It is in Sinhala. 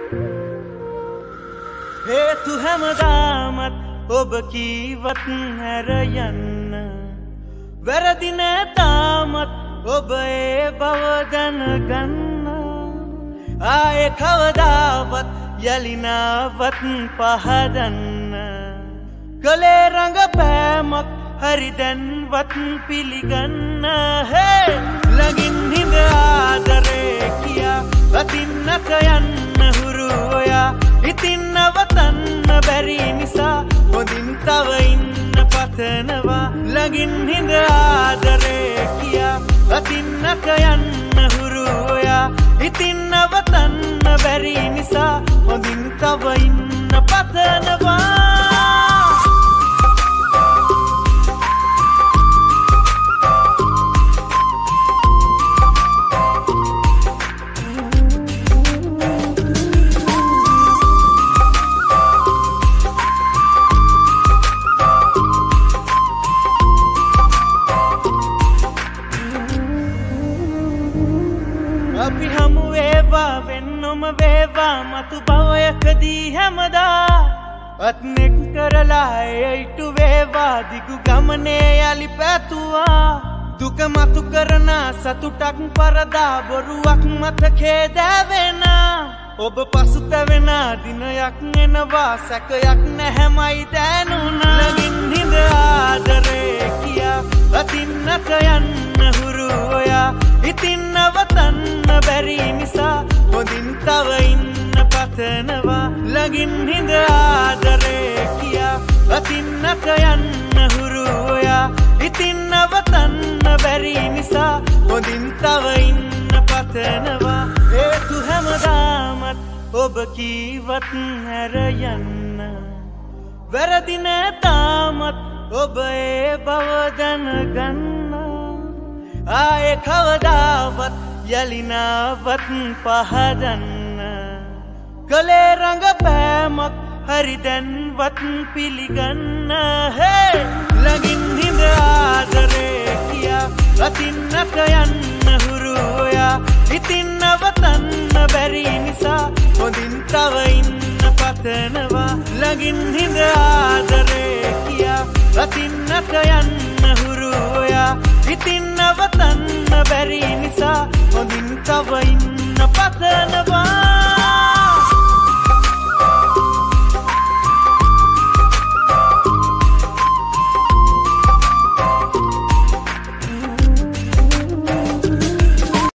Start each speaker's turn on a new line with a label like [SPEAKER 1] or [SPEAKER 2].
[SPEAKER 1] हेतु හැමදාමත් ඔබ කීවත් හැර යන්න වැරදි නෑ තාමත් ඔබ ඒ බව දැනගන්න ආයේ කවදාවත් යලි නාවත් පහදන්න කලේ රඟපෑමක් හරි දැන්වත් පිළිගන්න හේ ළඟින් හිඳ ආදරේ කියා අතින්නක යන්න හුරු ඔයා ඉතින් නවතන්න බැරි නිසා හොඳින් තව ඉන්න පතනවා ළඟින් හිඳ ආදරේ කියා අතින්නක යන්න හුරු ඔයා ඉතින් නවතන්න බැරි නිසා හොඳින් තව ඉන්න පතනවා අපි හමු වේවා වෙන්නම වේවා මතු භවයකදී හැමදා අත්නෙක් කරලා එයිටු වේවා දිගු ගමනේ යලි පැතුවා දුක මතු කරන සතුටක් පරදා බොරුවක් මත khedavena ඔබ පසුතැවෙන දිනයක් එනවා සැකයක් නැහැමයි දැනුණා ළඟින් හිඳ ආදරේ කියා අතින්නක යන්න හුරු ඔයා ඉතින් නවතන්න බැරි නිසා හොඳින් තව ඉන්න පතනවා ළඟින් හිඳ ආදරේ කියා අතින්නක යන්න හුරු ඔයා ඉතින් නවතන්න බැරි නිසා හොඳින් තව ඉන්න පතනවා හේතු හැමදාමත් ඔබ කීවත් හැර යන්න වැරදි නෑ තාමත් ඔබ ඒ බව දැනගන්න ආයේ කවදාවත් යලි නාවත් පහදන්න කලේ රඟපෑමක් හරි දැන්වත් පිළිගන්න හේ ළඟින් හිඳ ආදරේ කියා අතින්නක යන්න හුරු ඔයා ඉතින් නවතන්න බැරි නිසා හොඳින් තව ඉන්න පතනවා ළඟින් හිඳ ආදරේ කියා අතින්නක යන්න හුරු ඔයා ඉතින් නවතන්න බැරි නිසා හොඳින් තව ඉන්න පතනවා